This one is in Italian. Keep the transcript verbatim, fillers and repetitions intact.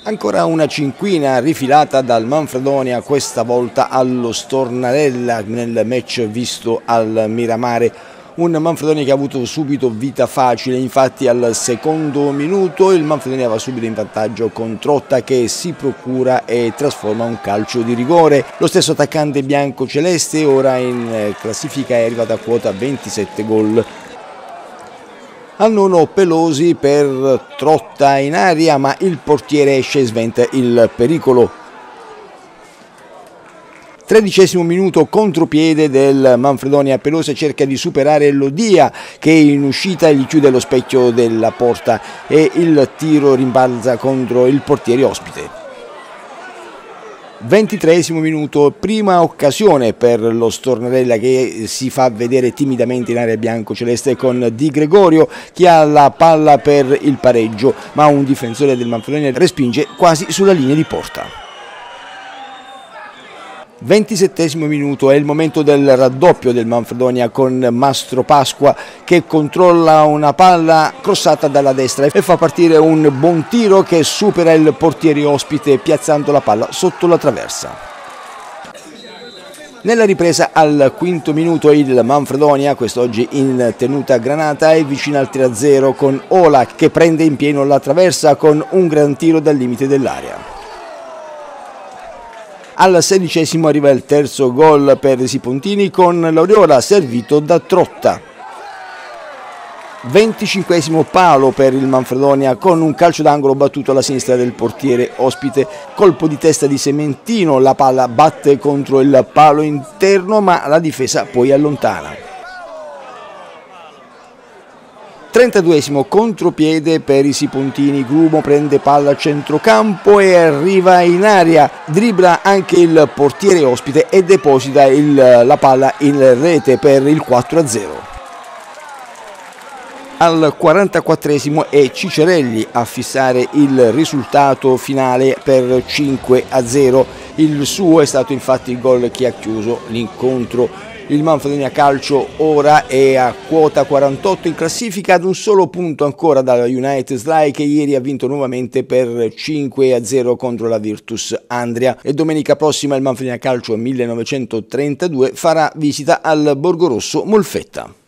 Ancora una cinquina rifilata dal Manfredonia, questa volta allo Stornarella nel match visto al Miramare. Un Manfredonia che ha avuto subito vita facile, infatti al secondo minuto il Manfredonia va subito in vantaggio con Trotta che si procura e trasforma un calcio di rigore. Lo stesso attaccante bianco-celeste ora in classifica è arrivato a quota ventisette gol. Al nono Pelosi per Trotta in aria, ma il portiere esce e sventa il pericolo. Tredicesimo minuto, contropiede del Manfredonia, Pelosi cerca di superare Lodia che in uscita gli chiude lo specchio della porta e il tiro rimbalza contro il portiere ospite. Ventitreesimo minuto, prima occasione per lo Stornarella che si fa vedere timidamente in area bianco-celeste con Di Gregorio che ha la palla per il pareggio, ma un difensore del Manfredonia respinge quasi sulla linea di porta. ventisettesimo minuto, è il momento del raddoppio del Manfredonia con Mastro Pasqua che controlla una palla crossata dalla destra e fa partire un buon tiro che supera il portiere ospite piazzando la palla sotto la traversa. Nella ripresa al quinto minuto il Manfredonia, quest'oggi in tenuta granata, è vicino al tre a zero con Ola che prende in pieno la traversa con un gran tiro dal limite dell'area. Al sedicesimo arriva il terzo gol per i Sipontini con l'Aureola servito da Trotta. venticinquesimo palo per il Manfredonia con un calcio d'angolo battuto alla sinistra del portiere ospite, colpo di testa di Sementino, la palla batte contro il palo interno ma la difesa poi allontana. trentaduesimo contropiede per i Sipontini, Grumo prende palla a centrocampo e arriva in aria, dribbla anche il portiere ospite e deposita il, la palla in rete per il quattro a zero. Al quarantaquattresimo è Cicerelli a fissare il risultato finale per cinque a zero, il suo è stato infatti il gol che ha chiuso l'incontro. Il Manfredonia Calcio ora è a quota quarantotto in classifica ad un solo punto ancora dalla United Sly che ieri ha vinto nuovamente per cinque a zero contro la Virtus Andria e domenica prossima il Manfredonia Calcio millenovecentotrentadue farà visita al Borgorosso Molfetta.